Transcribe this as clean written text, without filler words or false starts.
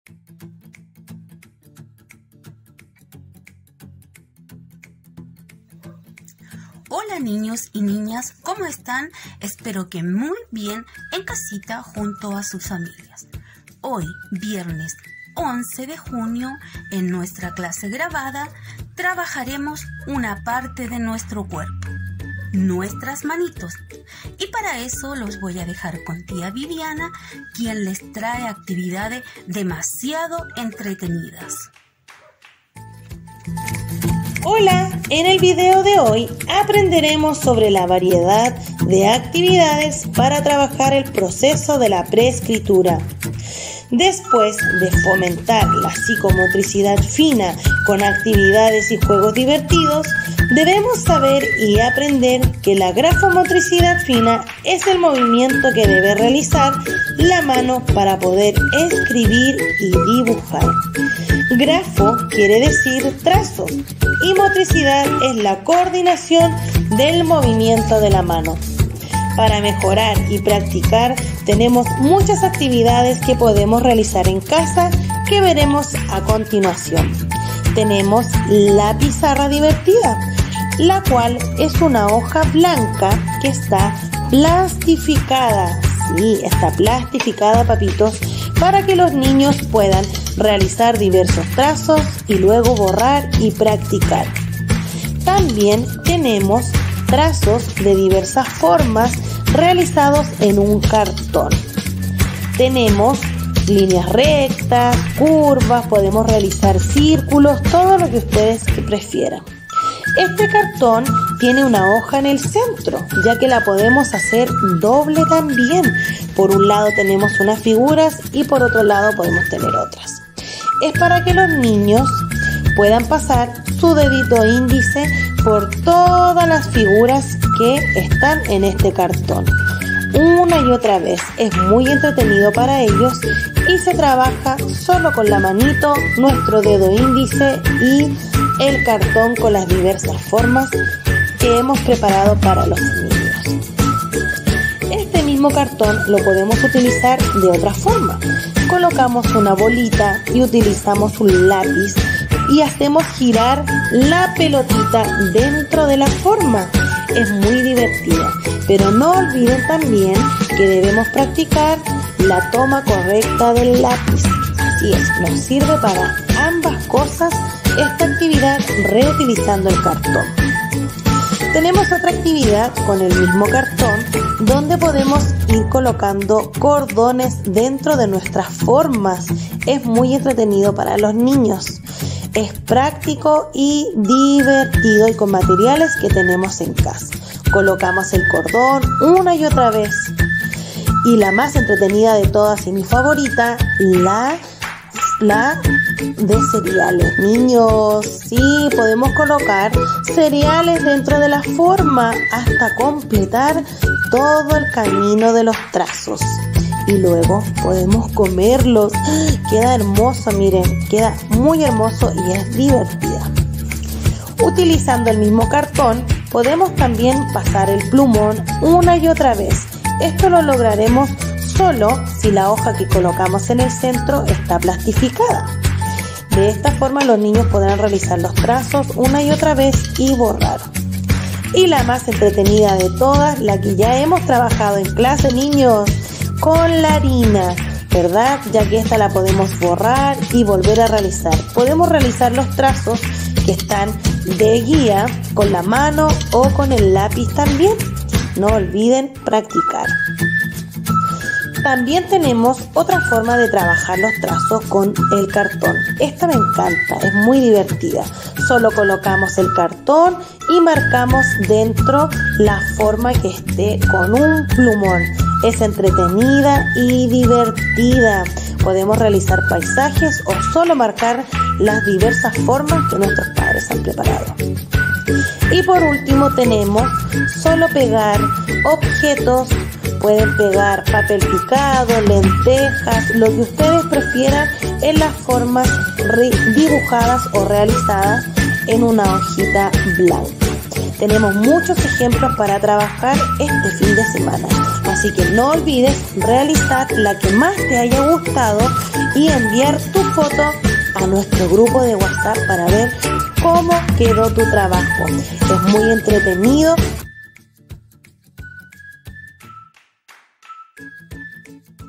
Hola niños y niñas, ¿cómo están? Espero que muy bien en casita junto a sus familias. Hoy, viernes 11 de junio, en nuestra clase grabada, trabajaremos una parte de nuestro cuerpo, nuestras manitos. Y para eso los voy a dejar con tía Viviana, quien les trae actividades demasiado entretenidas. Hola, en el video de hoy aprenderemos sobre la variedad de actividades para trabajar el proceso de la preescritura. Después de fomentar la psicomotricidad fina con actividades y juegos divertidos, debemos saber y aprender que la grafomotricidad fina es el movimiento que debe realizar la mano para poder escribir y dibujar. Grafo quiere decir trazo y motricidad es la coordinación del movimiento de la mano. Para mejorar y practicar tenemos muchas actividades que podemos realizar en casa que veremos a continuación. Tenemos la pizarra divertida, la cual es una hoja blanca que está plastificada. Sí, está plastificada, papitos, para que los niños puedan realizar diversos trazos y luego borrar y practicar. También tenemos trazos de diversas formas realizados en un cartón. Tenemos líneas rectas, curvas, podemos realizar círculos, todo lo que ustedes prefieran. Este cartón tiene una hoja en el centro, ya que la podemos hacer doble también. Por un lado tenemos unas figuras y por otro lado podemos tener otras. Es para que los niños puedan pasar su dedito índice por todas las figuras que están en este cartón. Una y otra vez. Es muy entretenido para ellos y se trabaja solo con la manito, nuestro dedo índice y el cartón con las diversas formas que hemos preparado para los niños. Este mismo cartón lo podemos utilizar de otra forma. Colocamos una bolita y utilizamos un lápiz y hacemos girar la pelotita dentro de la forma. Es muy divertida, pero no olviden también que debemos practicar la toma correcta del lápiz. Así es, nos sirve para ambas cosas esta actividad reutilizando el cartón. Tenemos otra actividad con el mismo cartón donde podemos ir colocando cordones dentro de nuestras formas. Es muy entretenido para los niños. Es práctico y divertido y con materiales que tenemos en casa. Colocamos el cordón una y otra vez. Y la más entretenida de todas y mi favorita, la de cereales. Niños, sí, podemos colocar cereales dentro de la forma hasta completar todo el camino de los trazos. Y luego podemos comerlos. Queda hermoso, miren, queda muy hermoso y es divertida. Utilizando el mismo cartón, podemos también pasar el plumón una y otra vez. Esto lo lograremos solo si la hoja que colocamos en el centro está plastificada. De esta forma los niños podrán realizar los trazos una y otra vez y borrar. Y la más entretenida de todas, la que ya hemos trabajado en clase, niños, con la harina, ¿verdad? Ya que esta la podemos borrar y volver a realizar. Podemos realizar los trazos que están de guía con la mano o con el lápiz también. No olviden practicar. También tenemos otra forma de trabajar los trazos con el cartón. Esta me encanta, es muy divertida. Solo colocamos el cartón y marcamos dentro la forma que esté con un plumón. Es entretenida y divertida. Podemos realizar paisajes o solo marcar las diversas formas que nuestros padres han preparado. Y por último tenemos solo pegar objetos. Pueden pegar papel picado, lentejas, lo que ustedes prefieran en las formas dibujadas o realizadas en una hojita blanca. Tenemos muchos ejemplos para trabajar este fin de semana. Así que no olvides realizar la que más te haya gustado y enviar tu foto a nuestro grupo de WhatsApp para ver cómo quedó tu trabajo. Es muy entretenido.